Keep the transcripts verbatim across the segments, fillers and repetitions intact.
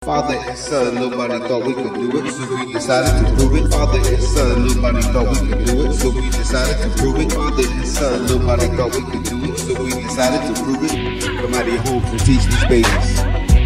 Father and son, nobody thought we could do it, so we decided to prove it. Father and son, nobody thought we could do it, so we decided to prove it. Father and son, nobody thought we could do it, so we decided to prove it. Come out of your homes and teach these babies.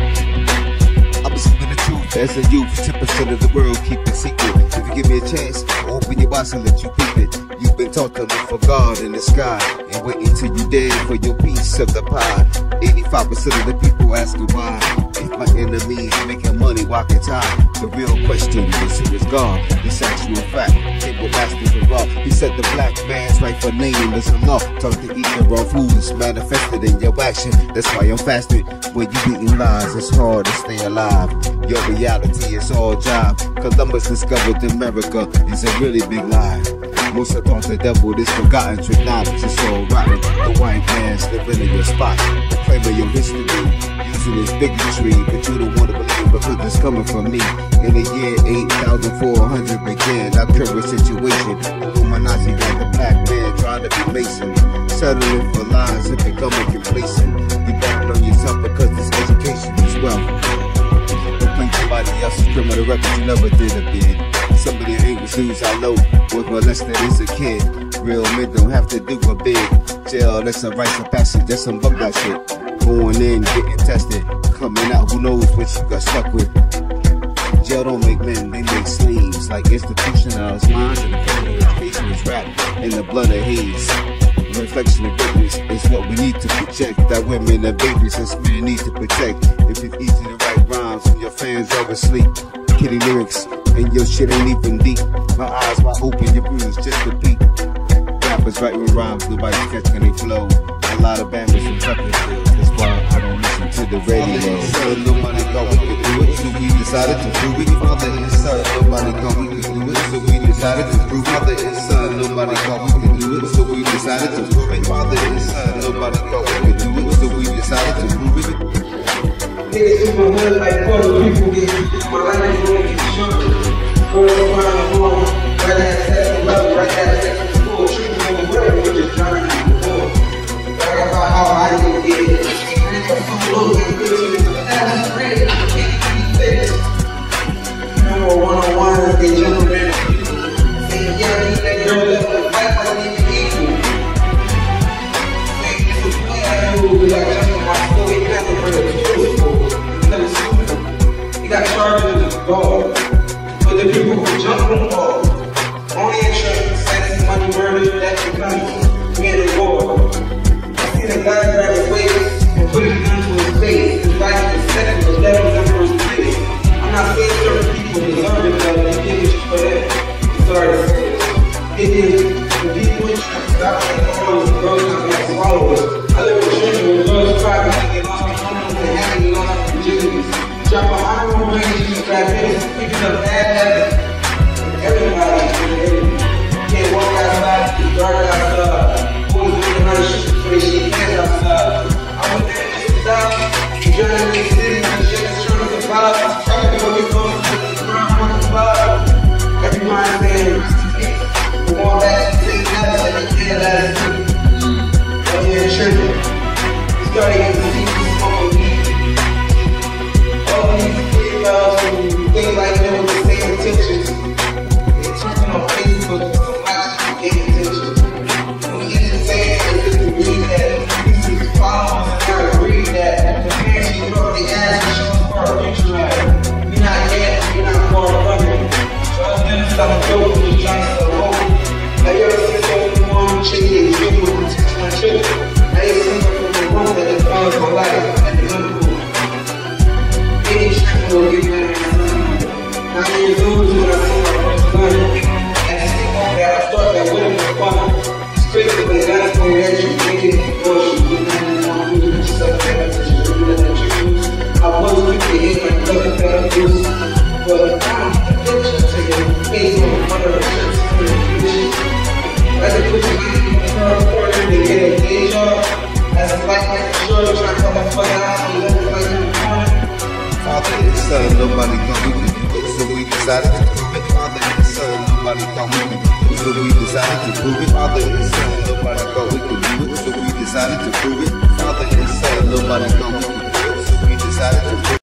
I'm speaking the truth as a youth. ten percent of the world keep it secret. If you give me a chance, I'll open your eyes and let you peep it. You've been taught to look for God in the sky and wait until you dead for your piece of the pie. eighty-five percent of the people asking why. If my enemies making money, why can't I? The real question is, who is God? This actual fact, table masters and raw. He said the black man's rightful name is a law. Talk to eat the raw foods manifested in your action. That's why I'm fasting. When you beating lies, it's hard to stay alive. Your reality is all jive. Columbus discovered America is a really big lie. Most have thought the devil, this forgotten trick knowledge is all rotten. The white man's living in your spot, claiming your history, using his bigotry, but you don't want to believe because it's coming from me. In the year eight thousand four hundred began our current situation. Illuminati got the black man trying to be Mason, settling for lies and becoming complacent. You betting on yourself because this education is wealth. Don't blame somebody else's criminal record, you never did a bid. Some of the English dudes I know was molested as a kid. Real men don't have to do a bid. Jail, that's a rites of passage, that's some bug that shit. Going in, getting tested, coming out, who knows what you got stuck with. Jail don't make men, they make slaves. Like institutionalized minds and the criminal education is wrapped in the blood of haze. The reflection of greatness is what we need to project. That women and babies us men need to protect. If it's easy to write rhymes and your fans always sleep, kitty lyrics and your shit ain't even deep. My eyes wide open, your bruise just a peek. Rappers writing rhymes, nobody catching they flow. A lot of bandits and truckers still. That's why I don't listen to the radio. Son, nobody thought we could do it, so we decided to prove it. Father and son, nobody thought we could do it, so we decided to prove it. Father and son, nobody thought we could do it, so we decided to prove it. Father and son, nobody thought we could do it, so we decided to prove it. Niggas in my hood like Puerto people get my life is gonna get shorter. Going around the world, right at sex and love, right at sex and school, treating them the way we're just trying to get before. Talk about how I didn't get it. And for some little bit good to the past, ready, can't be fixed. Number one on one, they jump around. Saying, yeah, I need that girl that will fight for me to equal. Saying, this is the way I do, like jumping my story, nothing for the truth. He got charged with the ball. But the people who jump on the ball, only insurance, sex, money, murder, that becomes we in the war. I see the guy grab his waist and put his gun to his face. His life is second, the devil's in first place. I'm not saying certain people deserve it, but they give it for that. Sorry to say it. It is the people in church, stop saying all those girls not going to swallow us. I live in a church where girls cry when they get lost in homes and having lost virginities. Drop a honorable range of bad business, picking up bad habits. Everybody is doing everything. Can't walk outside, it's dark outside. Boys doing night shit before they shake hands outside. I went there just to stop. You're driving in the city, and shit is trying to survive. Trying to go get going to the ground on the survive. Everybody saying, we're going back to the same house like they did last week. But yeah, tripping. Starting getting the people smoking weed. All these females who think like they were the same intentions. They're talking on Facebook so much to get attention. When we entertain and disagree that this is followers and not agree that the parents you grow up the ass and show us for our future life. We're not yet, we're not far from it. So I was gonna stop a joke with trying to hold. Now you're a single mom chicken, you will protect my children. Now you're single from the room that defines my life at the gun. Any trick will get better than nine years old is when I see my first gun. And I stick on that, I thought that would have been fun. It's crazy, but the guys pointed at you, thinking, oh, she was not even want to do it, just like that, so she would do that at your use. I was quick to hit my club and fell loose. But I don't get the picture, taking the face on the front of the shirt, some of the bitches. As a put your money in the car corner, they get a day job. As a black man, sure, trying to come and fuck out, and let it like in the corner. Father and son, nobody thought we could do it, so we decided to prove it. Father and son, nobody thought we could do it, so we decided to prove it. Father and son, nobody thought we could do it, so we decided to prove it. Father and son, nobody thought we could do it, so we decided to prove it.